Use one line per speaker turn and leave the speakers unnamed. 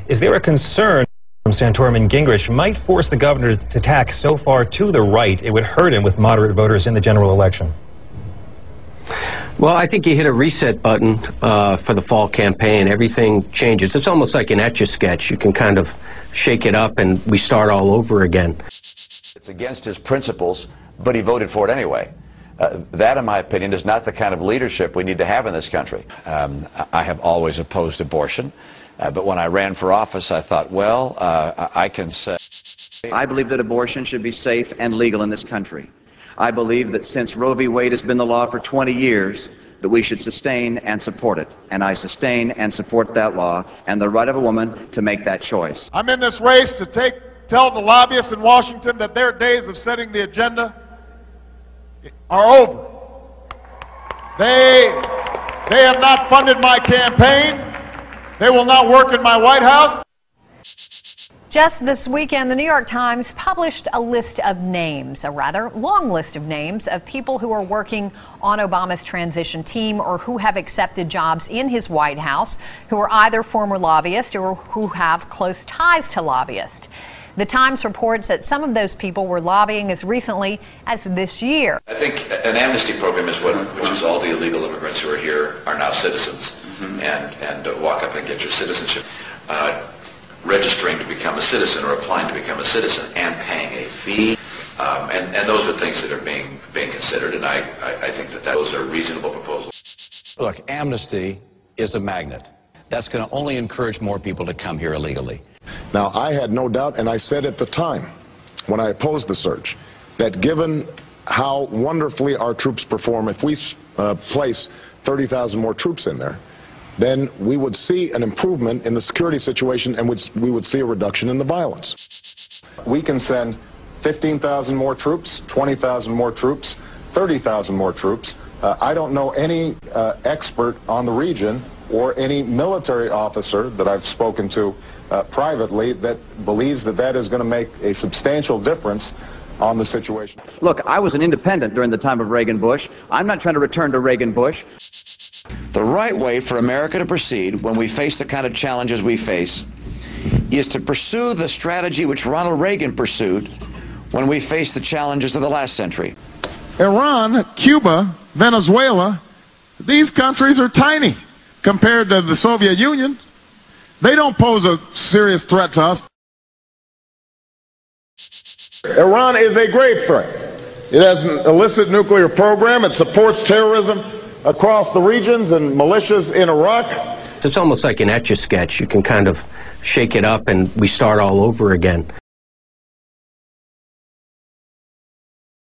Is there a concern from Santorum and Gingrich might force the governor to tack so far to the right it would hurt him with moderate voters in the general election?
Well, I think you hit a reset button for the fall campaign. Everything changes. It's almost like an Etch-a-Sketch. You can kind of shake it up and we start all over again.
It's against his principles, but he voted for it anyway. That, in my opinion, is not the kind of leadership we need to have in this country.
I have always opposed abortion, but when I ran for office, I thought, well, I can say...
I believe that abortion should be safe and legal in this country. I believe that since Roe v. Wade has been the law for 20 years, that we should sustain and support it. And I sustain and support that law and the right of a woman to make that choice.
I'm in this race to tell the lobbyists in Washington that their days of setting the agenda are over. They have not funded my campaign. They will not work in my White House.
Just this weekend, the New York Times published a list of names, a rather long list of names of people who are working on Obama's transition team or who have accepted jobs in his White House, who are either former lobbyists or who have close ties to lobbyists. The Times reports that some of those people were lobbying as recently as this year.
I think an amnesty program is which is all the illegal immigrants who are here are now citizens, and walk up and get your citizenship. Registering to become a citizen or applying to become a citizen and paying a fee, and those are things that are being considered, and I think that those are reasonable proposals.
Look, amnesty is a magnet. That's going to only encourage more people to come here illegally.
Now, I had no doubt, and I said at the time, when I opposed the surge, that given how wonderfully our troops perform, if we place 30,000 more troops in there, then we would see an improvement in the security situation and we would see a reduction in the violence. We can send 15,000 more troops, 20,000 more troops, 30,000 more troops. I don't know any expert on the region or any military officer that I've spoken to privately that believes that that is going to make a substantial difference on the situation.
Look, I was an independent during the time of Reagan-Bush. I'm not trying to return to Reagan-Bush.
The right way for America to proceed when we face the kind of challenges we face is to pursue the strategy which Ronald Reagan pursued when we faced the challenges of the last century.
Iran, Cuba, Venezuela, these countries are tiny compared to the Soviet Union. They don't pose a serious threat to us. Iran is a grave threat. It has an illicit nuclear program. It supports terrorism across the regions and militias in Iraq.
It's almost like an Etch-a-Sketch. You can kind of shake it up and we start all over again.